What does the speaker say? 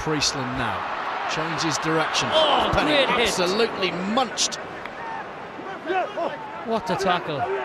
Priestland now changes direction. Oh, Halfpenny great hit. absolutely munched. What a tackle.